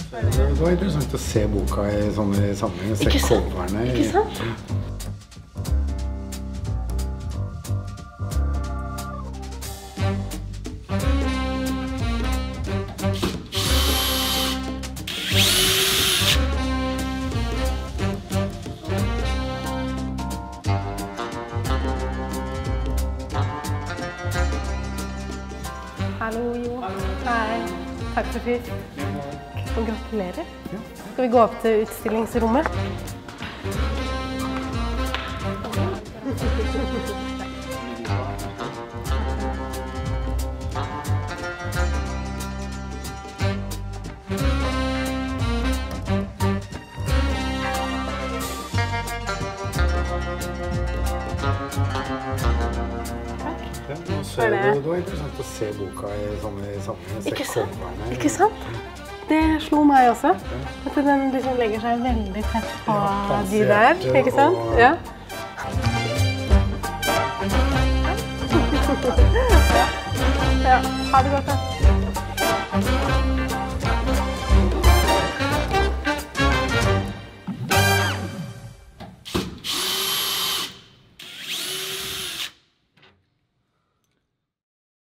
Det var interessant å se boka i sånne sammenheng, se coverne. Ikke sant? Hallo, Jo. Hei. Takk for sist. Og gratulerer. Skal vi gå opp til utstillingsrommet? Det var interessant å se boka i sånne sammenheng, se coverne. Ikke sant? Det slo meg også. At den liksom legger seg veldig tett på de der, ikke sant? Ja. Ja, ha det godt da.